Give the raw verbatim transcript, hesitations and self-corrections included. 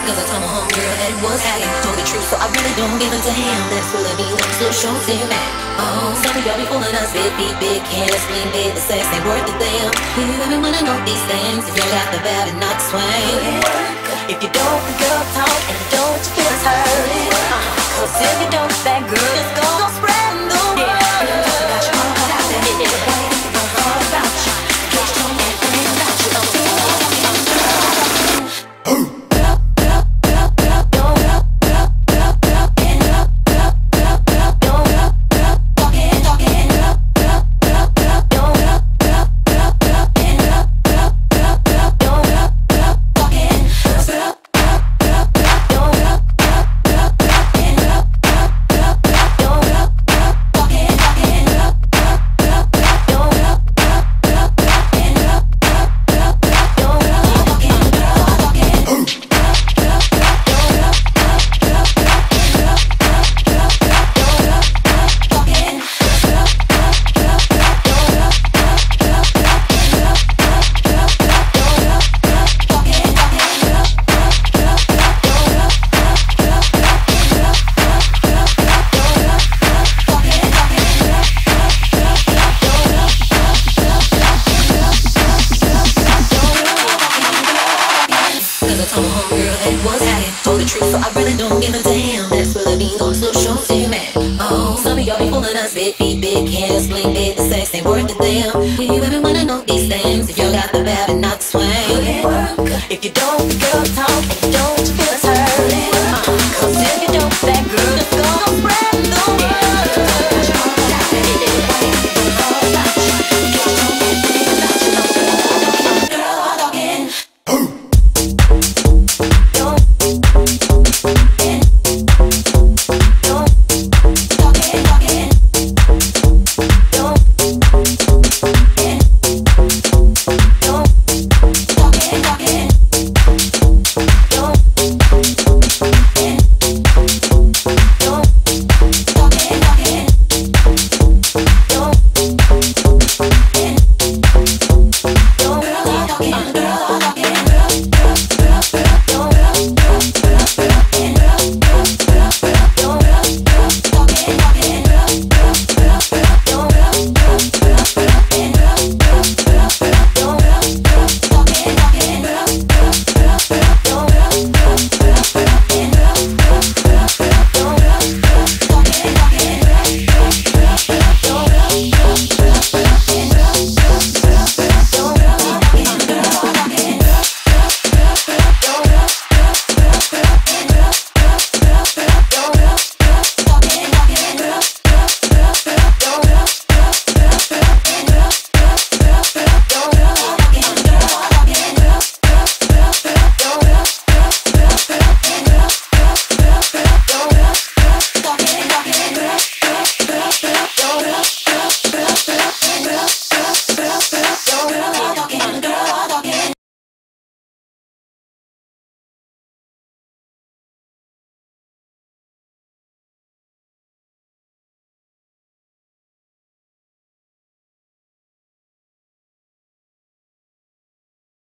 Cause I told my homegirl that it was hacking. Told the truth, so I really don't give a damn. That's what it means, I'm still short to man. Oh, some of y'all be fooling us, big, big, big hands, sling, big, the sex ain't worth a damn. We women wanna know these things, if y'all got the vibe and not the swing. If you don't, the girl talk, and you don't, you feel it's hurting. Cause if you don't, that girl is gonna spread the word. Got your own heart out there, yeah, yeah. All about you, get your man thinking about you. I'm feeling so I really don't give a damn. That's what it means, I'm still short to man. Oh, some of y'all be fooling us, big feet, big hands, bling, big, the sex ain't worth a damn. We women wanna know these things, if y'all got the vibe and not the swing. If you don't, the girl talk.